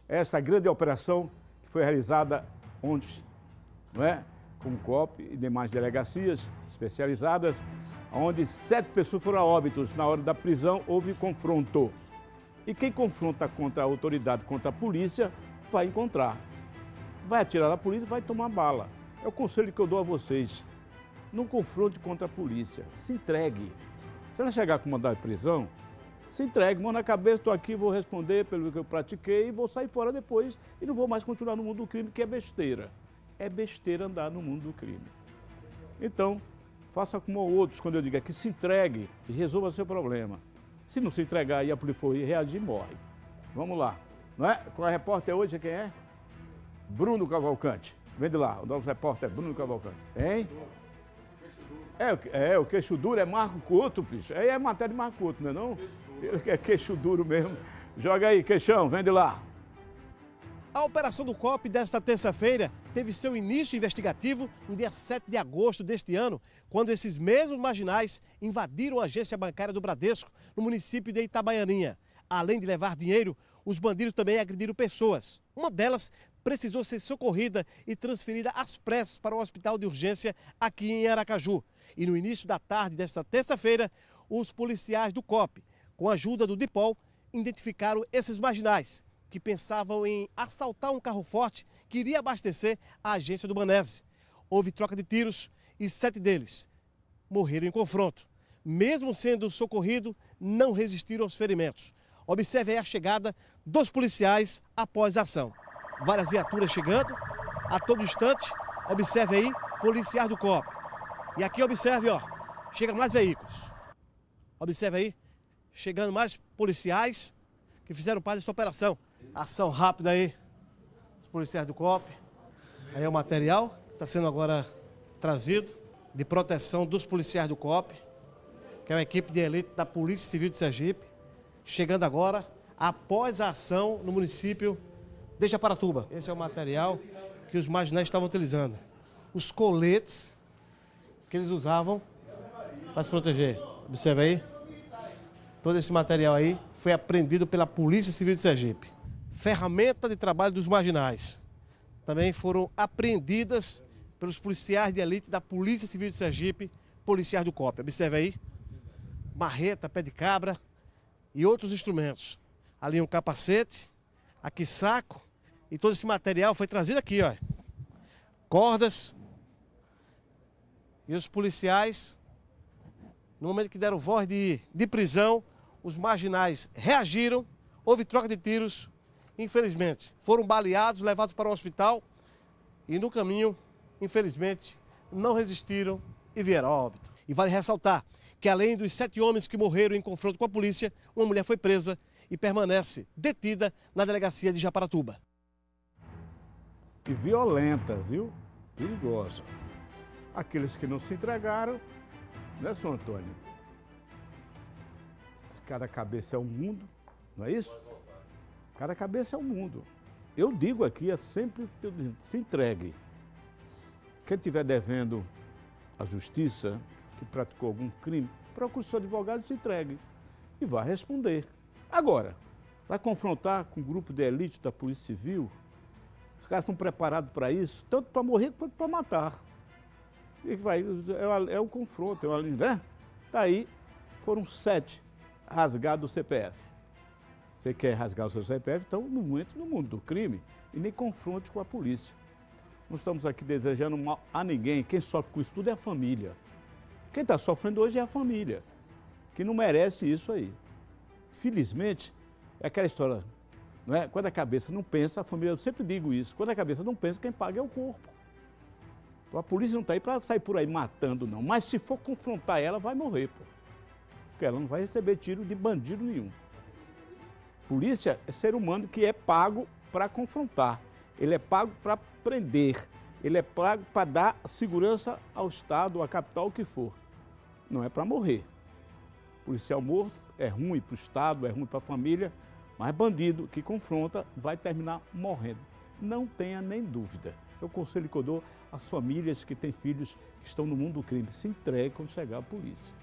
essa grande operação que foi realizada ontem, não é? Com o COP e demais delegacias especializadas, onde 7 pessoas foram a óbitos. Na hora da prisão houve confronto. E quem confronta contra a autoridade, contra a polícia, vai encontrar. Vai atirar na polícia, vai tomar bala. É o conselho que eu dou a vocês. Não confronte contra a polícia, se entregue. Se ela chegar com mandado de prisão, se entregue, mão na cabeça, estou aqui, vou responder pelo que eu pratiquei e vou sair fora depois e não vou mais continuar no mundo do crime, que é besteira. É besteira andar no mundo do crime. Então, faça como outros, quando eu digo aqui, se entregue e resolva seu problema. Se não se entregar e a polícia for reagir, morre. Vamos lá. Não é? Qual é o repórter hoje? Quem é? Bruno Cavalcante. Vem de lá, o nosso repórter é Bruno Cavalcante. Hein? O queixo duro é Marco Couto, bicho. Aí é matéria de Marco Couto, não é não? É queixo duro mesmo. Joga aí, queixão, vem de lá. A operação do COP desta terça-feira teve seu início investigativo no dia 7 de agosto deste ano, quando esses mesmos marginais invadiram a agência bancária do Bradesco, no município de Itabaianinha. Além de levar dinheiro, os bandidos também agrediram pessoas. Uma delas precisou ser socorrida e transferida às pressas para o hospital de urgência aqui em Aracaju. E no início da tarde desta terça-feira, os policiais do COP, com a ajuda do DIPOL, identificaram esses marginais que pensavam em assaltar um carro forte que iria abastecer a agência do Banese. Houve troca de tiros e 7 deles morreram em confronto. Mesmo sendo socorridos, não resistiram aos ferimentos. Observe aí a chegada dos policiais após a ação. Várias viaturas chegando a todo instante. Observe aí, policiais do COP. E aqui observe, ó, chega mais veículos. Observe aí, chegando mais policiais que fizeram parte dessa operação. Ação rápida aí, os policiais do COP. Aí é o material que está sendo agora trazido de proteção dos policiais do COP, que é uma equipe de elite da Polícia Civil de Sergipe, chegando agora após a ação no município de Japaratuba. Esse é o material que os marginais estavam utilizando. Os coletes que eles usavam para se proteger. Observe aí. Todo esse material aí foi apreendido pela Polícia Civil de Sergipe. Ferramenta de trabalho dos marginais também foram apreendidas pelos policiais de elite da Polícia Civil de Sergipe, policiais do COP. Observe aí. Marreta, pé de cabra e outros instrumentos. Ali um capacete, aqui saco, e todo esse material foi trazido aqui, ó. Cordas. E os policiais, no momento que deram voz de prisão, os marginais reagiram, houve troca de tiros, infelizmente. Foram baleados, levados para o hospital e no caminho, infelizmente, não resistiram e vieram a óbito. E vale ressaltar que além dos 7 homens que morreram em confronto com a polícia, uma mulher foi presa e permanece detida na delegacia de Japaratuba. E violenta, viu? Perigosa. Aqueles que não se entregaram, né, São Antônio? Cada cabeça é um mundo, não é isso? Cada cabeça é um mundo. Eu digo aqui, é sempre se entregue. Quem estiver devendo à justiça, que praticou algum crime, procure seu advogado e se entregue. E vai responder. Agora, vai confrontar com um grupo de elite da Polícia Civil. Os caras estão preparados para isso, tanto para morrer quanto para matar. É um confronto, né? Tá aí, foram 7 rasgados o CPF. Você quer rasgar o seu CPF, então não entre no mundo do crime e nem confronte com a polícia. Não estamos aqui desejando mal a ninguém. Quem sofre com isso tudo é a família. Quem está sofrendo hoje é a família, que não merece isso aí. Felizmente, é aquela história, não é? Quando a cabeça não pensa, a família, eu sempre digo isso, quando a cabeça não pensa, quem paga é o corpo. Então, a polícia não está aí para sair por aí matando, não. Mas se for confrontar ela, vai morrer, pô. Porque ela não vai receber tiro de bandido nenhum. Polícia é ser humano que é pago para confrontar. Ele é pago para prender. Ele é pago para dar segurança ao Estado, à capital, o que for. Não é para morrer. Policial morto é ruim para o Estado, é ruim para a família, mas bandido que confronta vai terminar morrendo. Não tenha nem dúvida. É o conselho que eu dou às famílias que têm filhos que estão no mundo do crime. Se entregue quando chegar a polícia.